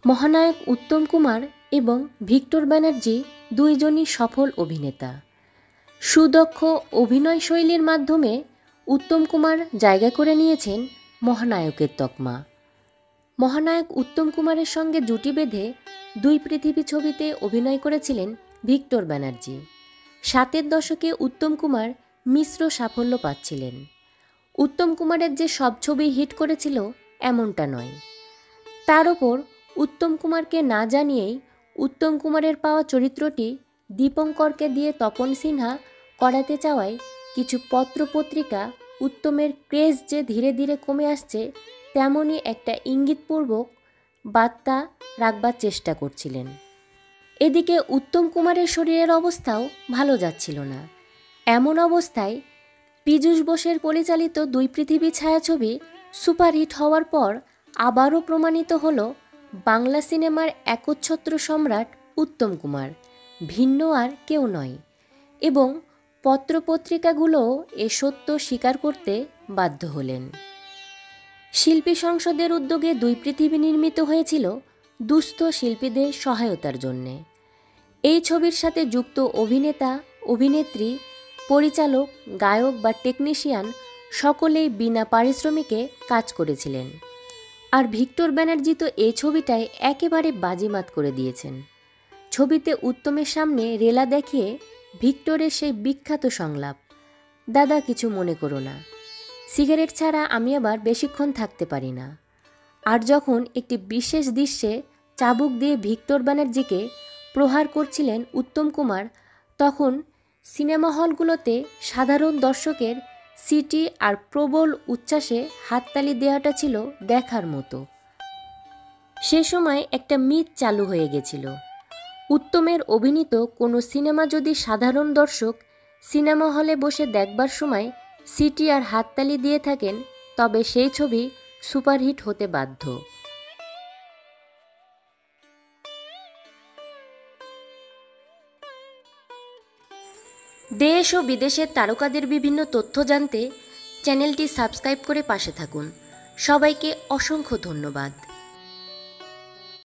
মহানায়ক উত্তম কুমার এবং ভিক্টর ব্যানার্জি দুইজনই সফল অভিনেতা। সুদক্ষ অভিনয় শৈলীর মাধ্যমে উত্তম কুমার জায়গা করে নিয়েছেন মহানায়কের তকমা। মহানায়ক উত্তম কুমারের সঙ্গে জুটি বেঁধে দুই পৃথিবী ছবিতে অভিনয় করেছিলেন ভিক্টর ব্যানার্জি। ৭০ দশকে উত্তম কুমার মিশ্র সাফল্য পাচ্ছিলেন। উত্তম কুমারের যে সব ছবি হিট করেছিল এমনটা নয়। তার ওপর উত্তম কুমারকে না জানিয়েই উত্তম কুমারের পাওয়া চরিত্রটি দীপঙ্করকে দিয়ে তপন সিনহা করাতে চাওয়ায় কিছু পত্রপত্রিকা উত্তমের ক্রেজ যে ধীরে ধীরে কমে আসছে তেমনই একটা ইঙ্গিতপূর্বক বার্তা রাখবার চেষ্টা করছিলেন। এদিকে উত্তম কুমারের শরীরের অবস্থাও ভালো যাচ্ছিল না। এমন অবস্থায় পীযূষ বোসের পরিচালিত দুই পৃথিবী ছায়াছবি সুপারহিট হওয়ার পর আবারও প্রমাণিত হল বাংলা সিনেমার একচ্ছত্র সম্রাট উত্তম কুমার, ভিন্ন আর কেউ নয়। এবং পত্রপত্রিকাগুলোও এ সত্য স্বীকার করতে বাধ্য হলেন। শিল্পী সংসদের উদ্যোগে দুই পৃথিবী নির্মিত হয়েছিল দুস্থ শিল্পীদের সহায়তার জন্যে। এই ছবির সাথে যুক্ত অভিনেতা, অভিনেত্রী, পরিচালক, গায়ক বা টেকনিশিয়ান সকলেই বিনা পারিশ্রমিকে কাজ করেছিলেন। আর ভিক্টর ব্যানার্জি তো এই ছবিটায় একেবারে বাজিমাত করে দিয়েছেন। ছবিতে উত্তমের সামনে রেলা দেখিয়ে ভিক্টরের সেই বিখ্যাত সংলাপ, দাদা কিছু মনে করো না, সিগারেট ছাড়া আমি আবার বেশিক্ষণ থাকতে পারি না। আর যখন একটি বিশেষ দৃশ্যে চাবুক দিয়ে ভিক্টর ব্যানার্জিকে প্রহার করছিলেন উত্তম কুমার, তখন সিনেমা হলগুলোতে সাধারণ দর্শকের সিটি আর প্রবল উচ্ছ্বাসে হাততালি দেওয়াটা ছিল দেখার মতো। সে সময় একটা মিথ চালু হয়ে গেছিল, উত্তমের অভিনীত কোনো সিনেমা যদি সাধারণ দর্শক সিনেমা হলে বসে দেখবার সময় সিটি আর হাততালি দিয়ে থাকেন তবে সেই ছবি সুপারহিট হতে বাধ্য। দেশ ও বিদেশের তারকাদের বিভিন্ন তথ্য জানতে চ্যানেলটি সাবস্ক্রাইব করে পাশে থাকুন। সবাইকে অসংখ্য ধন্যবাদ।